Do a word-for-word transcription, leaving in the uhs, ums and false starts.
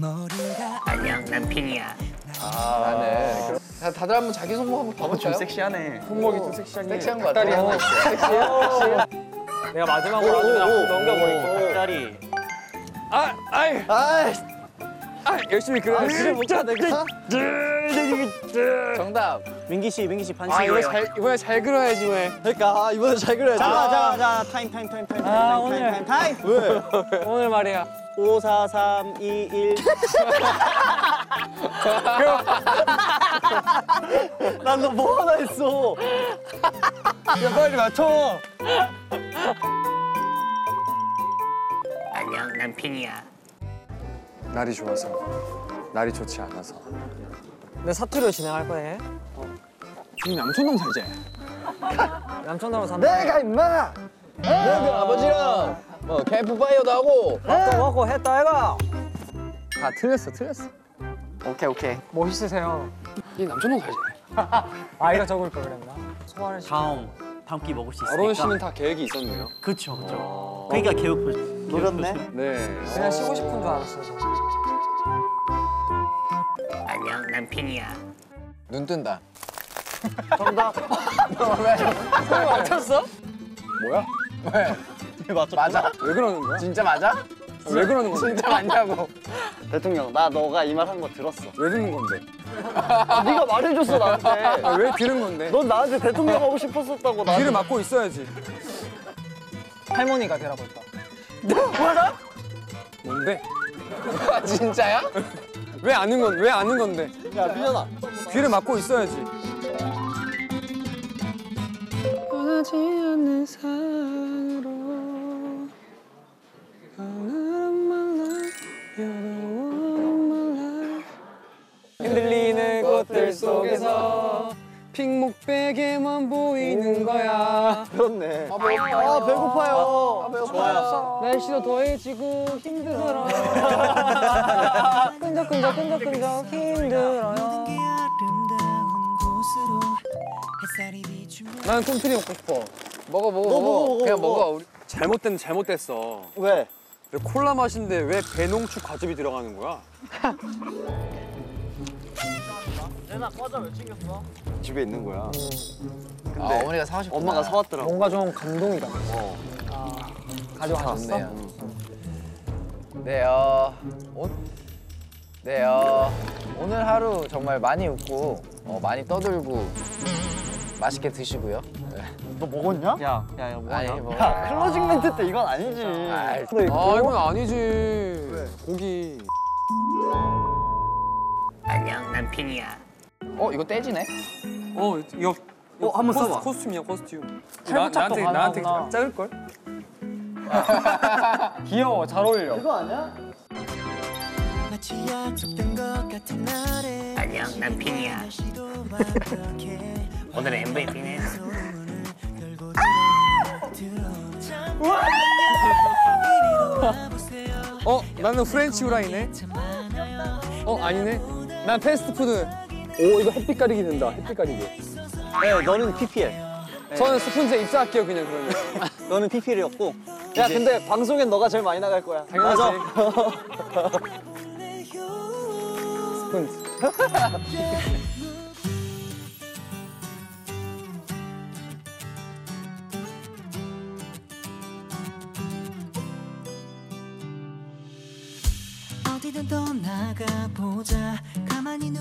안녕, 난 핑이야. 아, 나는. 자, 다들 한번 자기 손목 한번 봐볼까요? 좀 섹시하네. 손목이 좀 섹시하게. 섹시한 거 닭다리 같아요. 하나 내가 마지막으로 하나 넘겨버릴게. 닭다리. 아, 아이, 아, 아, 열심히 그려. 그래 못하 내가. 정답. 민기 씨, 민기 씨 아, 반칙이에요. 이거 잘 이번에 잘 그려야지 왜? 그러니까 아, 이번에 잘 그려야지. 자, 자, 자, 타임, 타임, 타임, 타임, 아, 타임, 오늘. 타임, 타임, 타임. 왜? 오늘 말이야. 오, 사, 삼, 이, 일. 난 너 뭐 하나 했어. 야, 빨리 맞춰. 안녕, 난 핑이야. 날이 좋아서, 날이 좋지 않아서. 내 사투리로 진행할 거네. 지금 남촌동 살지? 남천도로 산다. 내가 임마! 내가 아버지랑 뭐 캠프파이어도 하고. 밥도 먹고 했다 해가. 다 틀렸어, 틀렸어. 오케이, 오케이. 멋있으세요. 이 남촌동 살지? 아이가 적을 걸 그랬나? 소화를 시. 다음, 다음 끼 먹을 수 있으니까. 어론 씨는 다 계획이 있었네요. 그쵸, 그쵸. 그러니까 계획 노렸네. 네. 그냥 쉬고 싶은 줄 알았어. 저. 안녕, 난 핑이야. 눈 뜬다. 정답. 맞췄어? 뭐야? 왜? 맞죠? 맞아? 왜 그러는 거야? 진짜 맞아? 왜 그러는 건데? 진짜 맞냐고. 대통령, 나 너가 이 말 한 거 들었어. 왜 듣는 건데? 아, 네가 말해줬어 나한테. 아, 왜 들은 건데? 넌 나한테 대통령 하고 싶었었다고. 나. 귀를 막고 있어야지. 할머니가 되라고 했다. 뭐라? 뭔데? 아, 진짜야? 왜 아는 건, 왜 아는 건데? 야, 미연아. 귀를 막고 있어야지. 원하지 않는 산으로 흔들리는 꽃들 속에서 핑목베개만 보이는 거야. 그렇네. 아, 배고파요. 아, 배고파요. 아, 배고파요. 날씨도 더해지고 힘들어요. 끈적끈적 끈적끈적 힘들어요. 나는 꿈틀이 먹고 싶어. 먹어, 먹어, 너 먹어. 먹어, 먹어, 그냥 먹어. 먹어. 우리. 잘못된 잘못됐어. 왜? 왜 콜라 맛인데 왜 배농축 과즙이 들어가는 거야? 내나 과자 왜 챙겼어? 집에 있는 거야. 아, 어머니가 사오셨구나. 엄마가 사왔더라고. 뭔가 좀 감동이다. 어. 아, 가져가셨어? 좋네요. 네, 어, 오, 네, 어, 오늘 하루 정말 많이 웃고 어, 많이 떠들고 맛있게 드시고요. 네. 너 먹었냐? 야, 야, 야, 뭐하냐? 아니, 뭐. 야, 클로징 멘트 때 이건 아니지. 아이, 아, 이건 아니지. 고기. 안녕, 난 핑이야. 어, 이거 떼지네? 어, 이거. 어, 한번 코스, 써봐. 코스튬이야, 코스튬. 탈부착도 나한테, 나한테 가능하구나. 자를걸? 귀여워, 잘 어울려. 이거 아니야? 안녕, 난 핑이야. 오늘의 엠브이피는 어, 나는 프렌치 후라이네. 어, 아니네. 난 패스트푸드. 오, 이거 햇빛 가리기 된다. 햇빛 가리기. 네, 너는 피피엘. 저는 스폰지에 입사할게요, 그냥 그러면. 너는 피피엘이었고. 야, 근데 방송엔 너가 제일 많이 나갈 거야. 당연하지. 맞아. 스폰지. 어디든 떠나가 보자. 가만히